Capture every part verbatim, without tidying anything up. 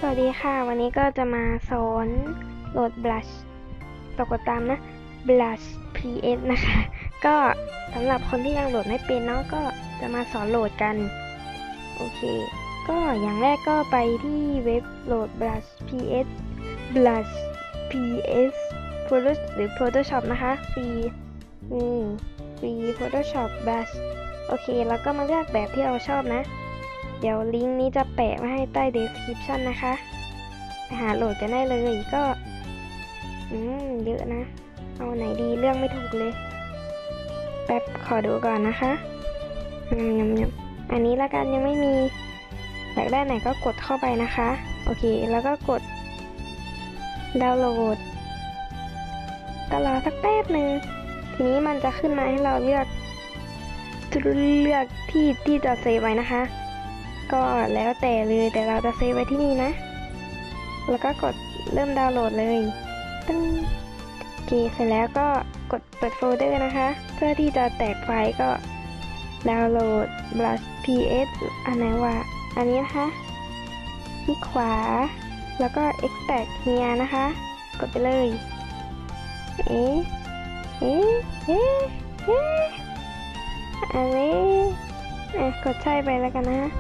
วัสดีค่ะวันนี้ก็จะมาสอนโหลด Blush ตกดตามนะ Blush พี เอส นะคะ ก็สำหรับคนที่ยังโหลดไม่เป็นเนาะก็จะมาสอนโหลดกันโอเคก็อย่างแรกก็ไปที่เว็บโหลด Blush พี เอส Blush พี เอส Photoshop หรือ Photoshop นะคะฟรีนี่ฟรี Photoshop Blush โอเคแล้วก็มาเลือกแบบที่เราชอบนะเดี๋ยวลิงก์นี้จะแปะไว้ให้ใต้ description นะคะไปหาโหลดกันได้เลยก็อืมเยอะนะเอาไหนดีเรื่องไม่ถูกเลยแป๊บขอดูก่อนนะคะยำยำยำอันนี้ละกันยังไม่มีอยากได้ไหนก็กดเข้าไปนะคะโอเคแล้วก็กดดาวน์โหลดก็รอสักแป๊บหนึ่งทีนี้มันจะขึ้นมาให้เราเลือกเลือกที่ที่จะเซฟไว้นะคะก็แล้วแต่เลยแต่เราจะเซฟไว้ที่นี่นะแล้วก็กดเริ่มดาวน์โหลดเลยตึ้งโอเคเสร็จแล้วก็กดเปิดโฟลเดอร์นะคะเพื่อที่จะแตกไฟล์ก็ดาวน์โหลด Blush พี เอส อันไหนวะอันนี้นะคะคลิกขวาแล้วก็ extract here นะคะกดไปเลยเอ๊ะเอ๊ะเอ๊ะเอ๊ะอันนี้อ่ะกดใช่ไปแล้วกันนะ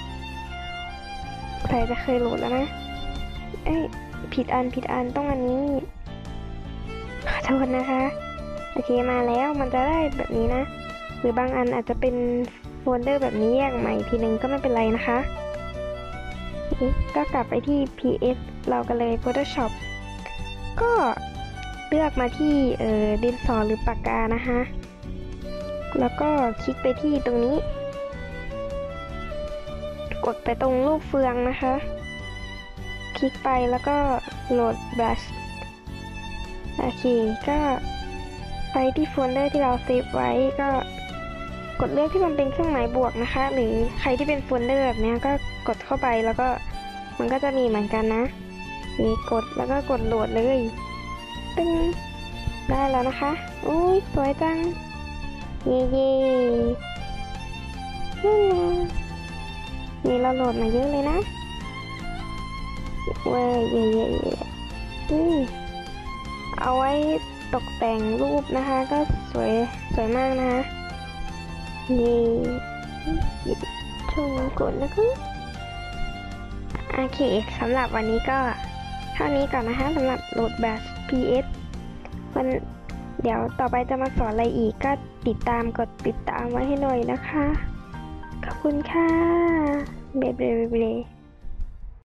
ใครจะเคยโหลดแล้วนะเอ้ยผิดอันผิดอันต้องอันนี้ขอโทษนะคะโอเคมาแล้วมันจะได้แบบนี้นะหรือบางอันอาจจะเป็นโฟลเดอร์แบบนี้แยกใหม่ทีนึงก็ไม่เป็นไรนะคะก็กลับไปที่ พี เอส เรากันเลย Photoshop ก็เลือกมาที่เอ่อดินสอหรือปากกานะคะแล้วก็คลิกไปที่ตรงนี้กดไปตรงรูปเฟืองนะคะคลิกไปแล้วก็โหลด Blush โอเคก็ไปที่โฟลเดอร์ที่เราเซฟไว้ก็กดเลือกที่มันเป็นเครื่องหมายบวกนะคะหรือใครที่เป็นโฟลเดอร์แบบนี้ก็กดเข้าไปแล้วก็มันก็จะมีเหมือนกันนะนี่กดแล้วก็กดโหลดเลยตึ้งได้แล้วนะคะอุ้ยสวยจังเย่เย่นี่เราโหลดมาเยอะเลยนะเว้ยเย่เย่เย่อืมเอาไว้ตกแต่งรูปนะคะก็สวยสวยมากนะคะนี่ชมกดนะคะโอเคสำหรับวันนี้ก็เท่านี้ก่อนนะคะสำหรับโหลด Blush พี เอส วันเดี๋ยวต่อไปจะมาสอนอะไรอีกก็ติดตามกดติดตามไว้ให้หน่อยนะคะขอบคุณค่ะเบเบเบเบ